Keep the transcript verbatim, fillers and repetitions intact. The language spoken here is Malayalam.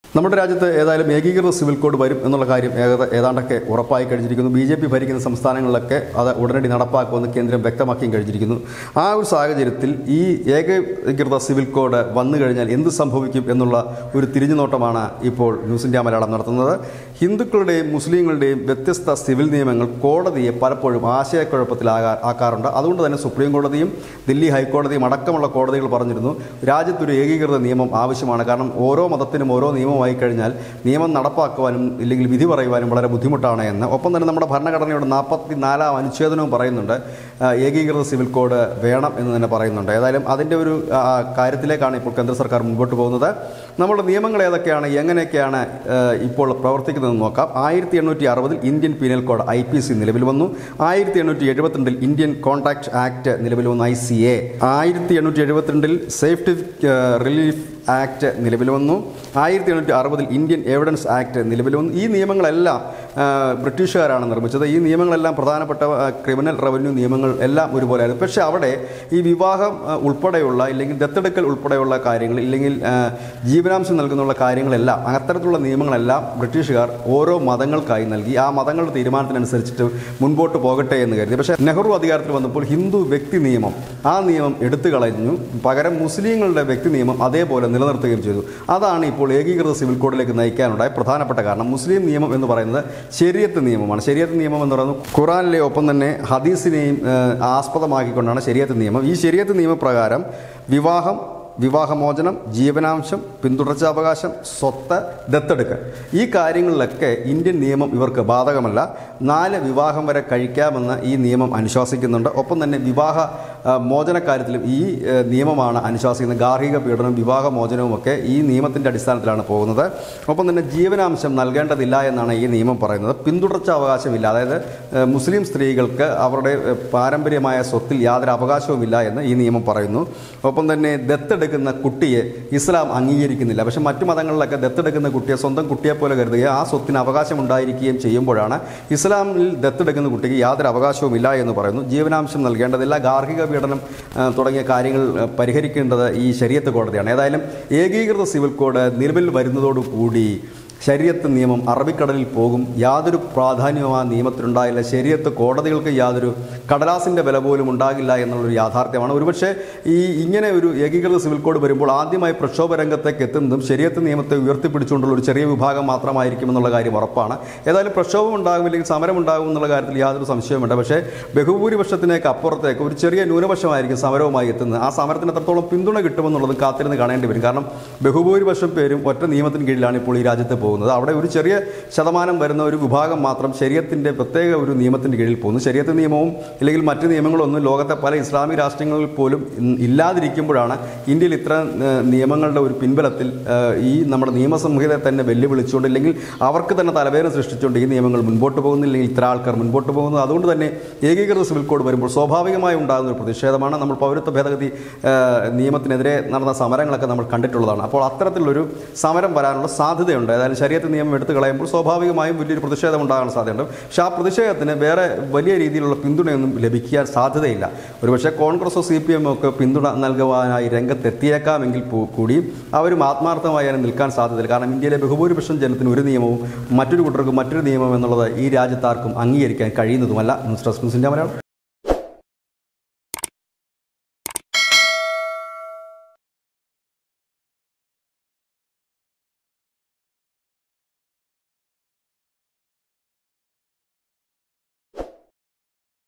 നമ്മുടെ രാജ്യത്ത് ഏതായാലും ഏകീകൃത സിവിൽ കോഡ് വരും എന്നുള്ള കാര്യം ഏതാണ്ടൊക്കെ ഉറപ്പായി കഴിഞ്ഞിരിക്കുന്നു. ബി ജെ പി ഭരിക്കുന്ന സംസ്ഥാനങ്ങളിലൊക്കെ അത് ഉടനടി നടപ്പാക്കുമെന്ന് കേന്ദ്രം വ്യക്തമാക്കിയും കഴിഞ്ഞിരിക്കുന്നു. ആ ഒരു സാഹചര്യത്തിൽ ഈ ഏകീകൃത സിവിൽ കോഡ് വന്നു കഴിഞ്ഞാൽ എന്ത് സംഭവിക്കും എന്നുള്ള ഒരു തിരിഞ്ഞുനോട്ടമാണ് ഇപ്പോൾ ന്യൂസ് ഇന്ത്യ മലയാളം നടത്തുന്നത്. ഹിന്ദുക്കളുടെയും മുസ്ലിങ്ങളുടെയും വ്യത്യസ്ത സിവിൽ നിയമങ്ങൾ കോടതിയെ പലപ്പോഴും ആശയക്കുഴപ്പത്തിലാകാ ആക്കാറുണ്ട്. അതുകൊണ്ട് തന്നെ സുപ്രീം കോടതിയും ദില്ലി ഹൈക്കോടതിയും അടക്കമുള്ള കോടതികൾ പറഞ്ഞിരുന്നു രാജ്യത്തൊരു ഏകീകൃത നിയമം ആവശ്യമാണ്. കാരണം ഓരോ മതത്തിനും ഓരോ നിയമമായി കഴിഞ്ഞാൽ നിയമം നടപ്പാക്കുവാനും ഇല്ലെങ്കിൽ വിധി പറയുവാനും വളരെ ബുദ്ധിമുട്ടാണ് എന്ന്. ഒപ്പം തന്നെ നമ്മുടെ ഭരണഘടനയുടെ നാൽപ്പത്തി നാലാം അനുച്ഛേദനവും പറയുന്നുണ്ട് ഏകീകൃത സിവിൽ കോഡ് വേണം എന്ന് തന്നെ പറയുന്നുണ്ട്. ഏതായാലും അതിൻ്റെ ഒരു കാര്യത്തിലേക്കാണ് ഇപ്പോൾ കേന്ദ്ര സർക്കാർ മുൻപോട്ട് പോകുന്നത്. നമ്മുടെ നിയമങ്ങൾ ഏതൊക്കെയാണ്, എങ്ങനെയൊക്കെയാണ് ഇപ്പോൾ പ്രവർത്തിക്കുന്നതെന്ന് നോക്കാം. ആയിരത്തി എണ്ണൂറ്റി അറുപതിൽ Indian Penal Code I P C നിലവിൽ വന്നു. ആയിരത്തി എണ്ണൂറ്റി എഴുപത്തിരണ്ടിൽ ഇന്ത്യൻ കോൺട്രാക്ട് ആക്ട് നിലവിൽ വന്നു ഐ സി എ. ആയിരത്തി എണ്ണൂറ്റി എഴുപത്തിരണ്ടിൽ സേഫ്റ്റി റിലീഫ് ആക്ട് നിലവിൽ വന്നു. ആയിരത്തി എണ്ണൂറ്റി അറുപതിൽ ഇന്ത്യൻ എവിഡൻസ് ആക്ട് നിലവിൽ വന്നു. ഈ നിയമങ്ങളെല്ലാം ബ്രിട്ടീഷുകാരാണ് നിർമ്മിച്ചത്. ഈ നിയമങ്ങളെല്ലാം പ്രധാനപ്പെട്ട ക്രിമിനൽ റവന്യൂ നിയമങ്ങൾ എല്ലാം ഒരുപോലെയായിരുന്നു. പക്ഷേ അവിടെ ഈ വിവാഹം ഉൾപ്പെടെയുള്ള ഇല്ലെങ്കിൽ ദത്തെടുക്കൽ ഉൾപ്പെടെയുള്ള കാര്യങ്ങൾ ഇല്ലെങ്കിൽ ജീവനാംശം നൽകുന്നുള്ള കാര്യങ്ങളെല്ലാം അത്തരത്തിലുള്ള നിയമങ്ങളെല്ലാം ബ്രിട്ടീഷുകാർ ഓരോ മതങ്ങൾക്കായി നൽകി. ആ മതങ്ങളുടെ തീരുമാനത്തിനനുസരിച്ചിട്ട് മുൻപോട്ട് പോകട്ടെ എന്ന് കരുതി. പക്ഷേ നെഹ്റു അധികാരത്തിൽ വന്നപ്പോൾ ഹിന്ദു വ്യക്തി നിയമം ആ നിയമം എടുത്തു കളഞ്ഞു. പകരം മുസ്ലിങ്ങളുടെ വ്യക്തി നിയമം അതേപോലെ നിലനിർത്തുകയും ചെയ്തു. അതാണ് ഇപ്പോൾ ഏകീകൃത സിവിൽ കോഡിലേക്ക് നയിക്കാനുണ്ടായ പ്രധാനപ്പെട്ട കാരണം. മുസ്ലിം നിയമം എന്ന് പറയുന്നത് ശരീഅത്ത് നിയമമാണ്. ശരീഅത്ത് നിയമം എന്ന് പറയുന്നത് ഖുറാനിലെ ഒപ്പം തന്നെ ഹദീസിനെയും ആസ്പദമാക്കിക്കൊണ്ടാണ് ശരീഅത്ത് നിയമം. ഈ ശരീഅത്ത് നിയമപ്രകാരം വിവാഹം, വിവാഹമോചനം, ജീവനാംശം, പിന്തുടർച്ചാവകാശം, സ്വത്ത്, ദത്തെടുക്കൽ ഈ കാര്യങ്ങളിലൊക്കെ ഇന്ത്യൻ നിയമം ഇവർക്ക് ബാധകമല്ല. നാല് വിവാഹം വരെ കഴിക്കാമെന്ന് ഈ നിയമം അനുശാസിക്കുന്നുണ്ട്. ഒപ്പം തന്നെ വിവാഹ മോചനക്കാര്യത്തിലും ഈ നിയമമാണ് അനുശാസിക്കുന്നത്. ഗാർഹിക പീഡനം, വിവാഹമോചനവും ഒക്കെ ഈ നിയമത്തിൻ്റെ അടിസ്ഥാനത്തിലാണ് പോകുന്നത്. ഒപ്പം തന്നെ ജീവനാംശം നൽകേണ്ടതില്ല എന്നാണ് ഈ നിയമം പറയുന്നത്. പിന്തുടർച്ചാവകാശമില്ല, അതായത് മുസ്ലിം സ്ത്രീകൾക്ക് അവരുടെ പാരമ്പര്യമായ സ്വത്തിൽ യാതൊരു അവകാശവുമില്ല എന്ന് ഈ നിയമം പറയുന്നു. ഒപ്പം തന്നെ ദത്തെടുക്കുന്ന കുട്ടിയെ ഇസ്ലാം അംഗീകരിക്കുന്നില്ല. പക്ഷേ മറ്റു മതങ്ങളിലൊക്കെ ദത്തെടുക്കുന്ന കുട്ടിയെ സ്വന്തം കുട്ടിയെപ്പോലെ കരുതുകയും ആ സ്വത്തിന് അവകാശം ഉണ്ടായിരിക്കുകയും ചെയ്യുമ്പോഴാണ് ഇസ്ലാമിൽ ദത്തെടുക്കുന്ന കുട്ടിക്ക് യാതൊരു അവകാശവുമില്ല എന്ന് പറയുന്നു. ജീവനാംശം നൽകേണ്ടതില്ല, ഗാർഹിക പീഡനം തുടങ്ങിയ കാര്യങ്ങൾ പരിഹരിക്കേണ്ടത് ഈ ശരീഅത്ത് കോടതിയാണ്. ഏതായാലും ഏകീകൃത സിവിൽ കോഡ് നിലവിൽ വരുന്നതോടുകൂടി ശരീഅത്ത് നിയമം അറബിക്കടലിൽ പോകും. യാതൊരു പ്രാധാന്യവും ആ നിയമത്തിനുണ്ടാകില്ല. ശരീഅത്ത് കോടതികൾക്ക് യാതൊരു കടലാസിൻ്റെ വില പോലും ഉണ്ടാകില്ല എന്നുള്ളൊരു യാഥാർത്ഥ്യമാണ്. ഒരുപക്ഷെ ഈ ഇങ്ങനെ ഒരു ഏകീകൃത സിവിൽ കോഡ് വരുമ്പോൾ ആദ്യമായി പ്രക്ഷോഭ രംഗത്തേക്ക് എത്തുന്നതും ശരീഅത്ത് നിയമത്തെ ഉയർത്തിപ്പിടിച്ചുകൊണ്ടുള്ള ഒരു ചെറിയ വിഭാഗം മാത്രമായിരിക്കും എന്നുള്ള കാര്യം ഉറപ്പാണ്. ഏതായാലും പ്രക്ഷോഭം ഉണ്ടാകും അല്ലെങ്കിൽ സമരം ഉണ്ടാകും എന്നുള്ള കാര്യത്തിൽ യാതൊരു സംശയവുമില്ല. പക്ഷേ ബഹുഭൂരിപക്ഷത്തിനേക്ക് അപ്പുറത്തേക്ക് ഒരു ചെറിയ ന്യൂനപക്ഷമായിരിക്കും സമരവുമായി എത്തുന്നത്. ആ സമരത്തിന് എത്രത്തോളം പിന്തുണ കിട്ടുമെന്നുള്ളത് കാത്തിരുന്ന് കാണേണ്ടി വരും. കാരണം ബഹുഭൂരിപക്ഷം പേരും ഒറ്റ നിയമത്തിന് കീഴിലാണ് ഇപ്പോൾ ഈ രാജ്യത്ത് പോകുന്നത്. അവിടെ ഒരു ചെറിയ ശതമാനം വരുന്ന ഒരു വിഭാഗം മാത്രം ശരീഅത്തിൻ്റെ പ്രത്യേക ഒരു നിയമത്തിൻ്റെ കീഴിൽ പോകുന്നു. ശരീഅത്ത് നിയമവും അല്ലെങ്കിൽ മറ്റ് നിയമങ്ങളൊന്നും ലോകത്തെ പല ഇസ്ലാമിക് രാഷ്ട്രങ്ങളിൽ പോലും ഇല്ലാതിരിക്കുമ്പോഴാണ് ഇന്ത്യയിൽ ഇത്ര നിയമങ്ങളുടെ ഒരു പിൻബലത്തിൽ ഈ നമ്മുടെ നിയമസംഹിതയെ തന്നെ വെല്ലുവിളിച്ചുകൊണ്ട് ഇല്ലെങ്കിൽ അവർക്ക് തന്നെ തലവേദന സൃഷ്ടിച്ചുകൊണ്ട് ഈ നിയമങ്ങൾ മുൻപോട്ട് പോകുന്നില്ലെങ്കിൽ ഇത്ര ആൾക്കാർ മുൻപോട്ട് പോകുന്നത്. അതുകൊണ്ട് തന്നെ ഏകീകൃത സിവിൽ കോഡ് വരുമ്പോൾ സ്വാഭാവികമായി ഉണ്ടാകുന്ന ഒരു പ്രതിഷേധമാണ്. നമ്മൾ പൗരത്വ ഭേദഗതി നിയമത്തിനെതിരെ നടന്ന സമരങ്ങളൊക്കെ നമ്മൾ കണ്ടിട്ടുള്ളതാണ്. അപ്പോൾ അത്തരത്തിലുള്ളൊരു സമരം വരാനുള്ള സാധ്യതയുണ്ട്. ഏതായാലും ശരീഅത്ത് നിയമം എടുത്തു കളയുമ്പോൾ സ്വാഭാവികമായും വലിയൊരു പ്രതിഷേധം ഉണ്ടാകാൻ സാധ്യതയുണ്ട്. പക്ഷേ ആ പ്രതിഷേധത്തിന് വേറെ വലിയ രീതിയിലുള്ള പിന്തുണയൊന്നും ലഭിക്കാൻ സാധ്യതയില്ല. ഒരുപക്ഷെ കോൺഗ്രസോ സി പി എമ്മോ ഒക്കെ പിന്തുണ നൽകുവാനായി രംഗത്തെത്തിയേക്കാമെങ്കിൽ കൂടിയും അവരും ആത്മാർത്ഥമായി അതിന് നിൽക്കാൻ സാധ്യതയില്ല. കാരണം ഇന്ത്യയിലെ ബഹുഭൂരിപക്ഷം ജനത്തിന് ഒരു നിയമവും മറ്റൊരു കൂട്ടർക്കും മറ്റൊരു നിയമം എന്നുള്ളത് ഈ രാജ്യത്താർക്കും അംഗീകരിക്കാൻ കഴിയുന്നതുമല്ല. News desk news India Malayalam.